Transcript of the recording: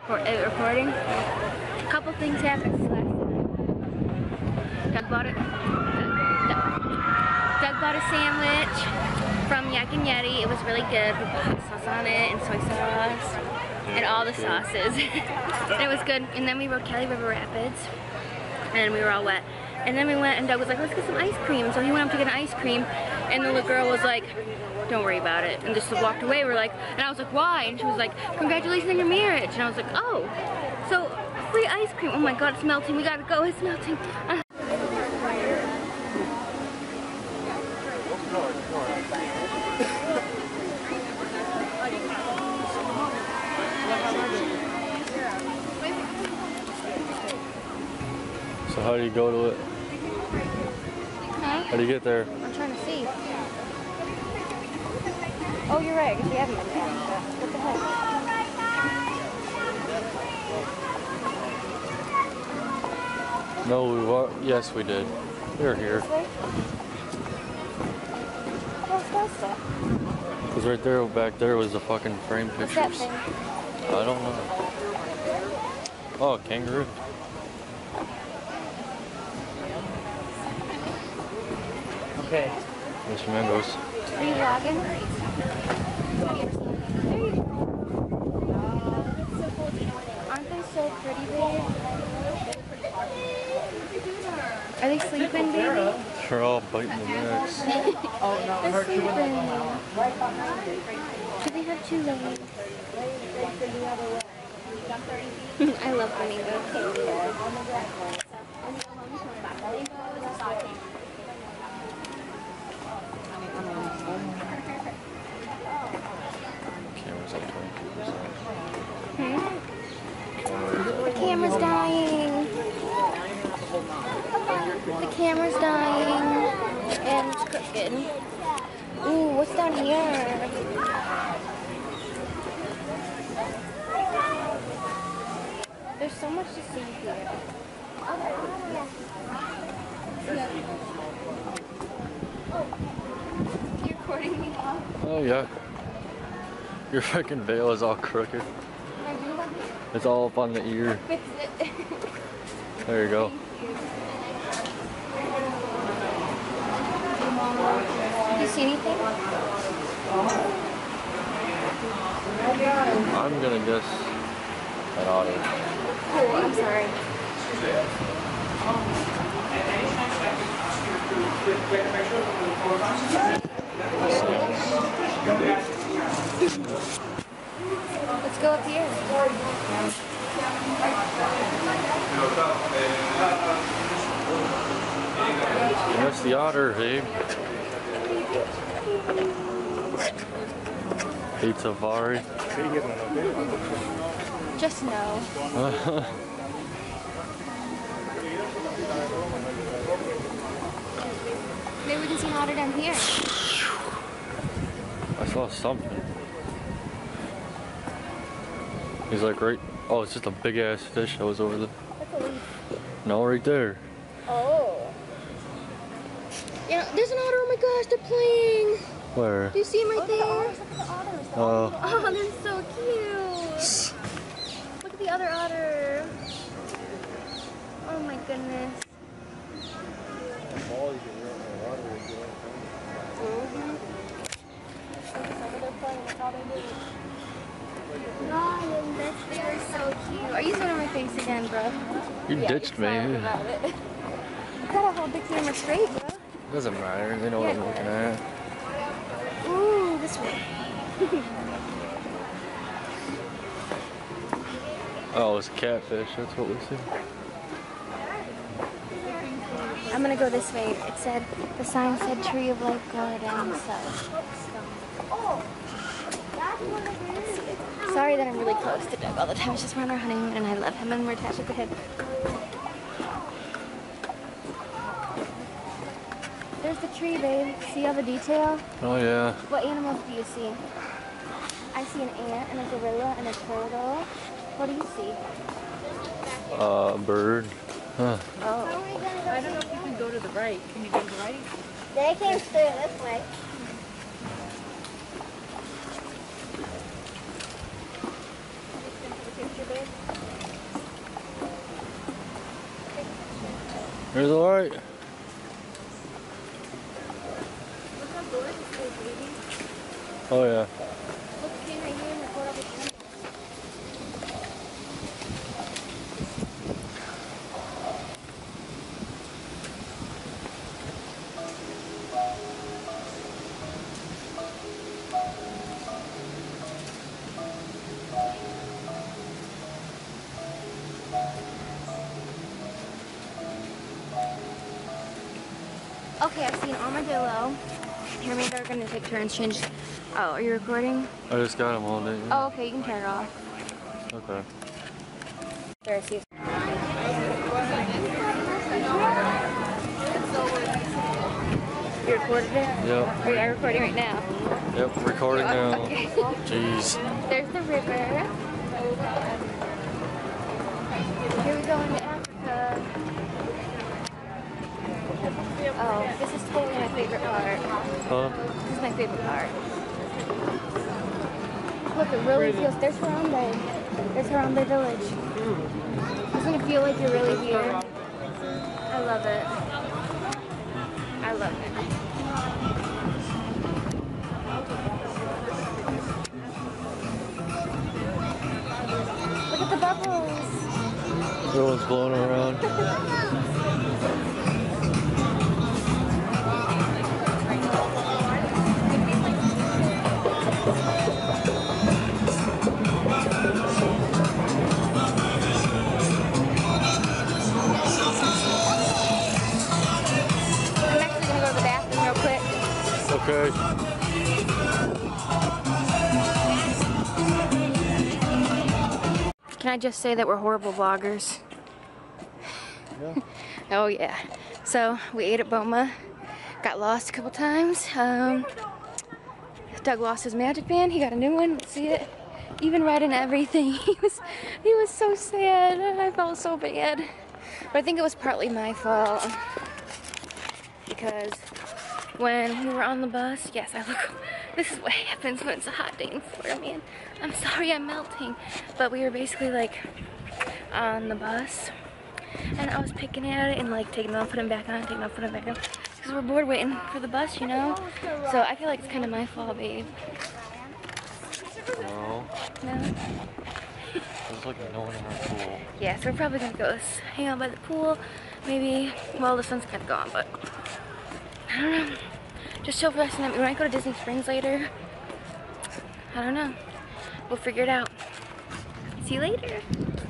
recording. A couple things happened since last night. Doug bought a sandwich from Yak and Yeti. It was really good with hot sauce on it and soy sauce and all the sauces. And it was good. And then we rode Kelly River Rapids and we were all wet. And then we went and Doug was like, let's get some ice cream. And so he went up to get an ice cream and the little girl was like, don't worry about it. And just walked away. We're like, and I was like, why? And she was like, congratulations on your marriage. And I was like, oh, so free ice cream. Oh my God, it's melting. We gotta go, it's melting. So how do you go to it? Huh? How do you get there? I'm trying to see. Oh, you're right. I guess we haven't been there. What the heck? No, we were. Yes, we did. We were here. This way? What's that? Because right there, back there was the fucking frame pictures. What's that thing? I don't know. Oh, a kangaroo. Okay. There's flamingos. Are you vlogging? Aren't they so pretty, babe? Are they sleeping, baby? They're all biting the necks. Oh, no, They're sleeping. Do they have 2 legs? I love flamingos. Camera's at 22%. The camera's dying. The camera's dying. And it's crooked. Ooh, what's down here? There's so much to see here. You recording me? Oh, yeah. Your fucking veil is all crooked. It's all up on the ear. Fix it. There you go. Did you see anything? I'm gonna guess an otter. Oh, I'm sorry. Let's go up here. That's the otter, babe. Eight safari. Just no. Maybe we can see an otter down here. I saw something. He's like right. Oh, it's just a big ass fish that was over there. That's a leaf. No, right there. Oh. Yeah, there's an otter. Oh my gosh, they're playing. Where? Do you see him right there? Oh. Oh, they're so cute. Look at the other otter. Oh my goodness. Ryan, they were so cute. Are you sitting on my face again, bro? You ditched me. Sorry about it. You gotta hold the camera straight, bro. Doesn't matter. They know what I'm looking at. Ooh, this way. Oh, it's a catfish. That's what we see. I'm gonna go this way. It said, the sign said Tree of Life Garden, so. Sorry that I'm really close to Doug all the time. It's just we're on our honeymoon and I love him and we're attached at the hip. There's the tree, babe. See all the detail? Oh yeah. What animals do you see? I see an ant and a gorilla and a turtle. What do you see? A bird. Huh. Oh. I don't know if you can go to the right. Can you go to the right? They came through this way. Picture, babe. There's the light. Look how gorgeous it is, baby. Oh yeah. Look, stand right here and record all the time. Okay, I've seen Armadillo. Here, maybe they're gonna take turns change. Oh, are you recording? I just got them all day. Oh, okay, you can turn it off. Okay. There, see. You recorded it? Yep. Are you recording right now? Yep. Recording now. Okay. Jeez. There's the river. Here we go into Africa. Oh, this is totally my favorite part. Huh? This is my favorite part. Look, it really feels. There's Harambe. There's Harambe Village. It's gonna feel like you're really here. I love it. I love it. Look at the bubbles. Everyone's blowing around. I'm actually gonna go to the bathroom real quick. Okay. Can I just say that we're horrible vloggers? Yeah. Oh yeah. So we ate at Boma, got lost a couple times. Doug lost his Magic Band. He got a new one. Let's see it. Even red and everything. He was so sad. I felt so bad. But I think it was partly my fault because when we were on the bus, yes, I look. This is what happens when it's a hot day in Florida, man. I'm sorry, I'm melting. But we were basically like on the bus. And I was picking at it and like taking it off, putting it back on, taking it off, putting it back on. Because we're bored waiting for the bus, you know? So I feel like it's kind of my fault, babe. No. No? There's like no one in our pool. Yeah, so we're probably going to go hang out by the pool. Maybe, well, the sun's kind of gone, but I don't know. Just chill for the rest of the night. We might go to Disney Springs later. I don't know. We'll figure it out. See you later.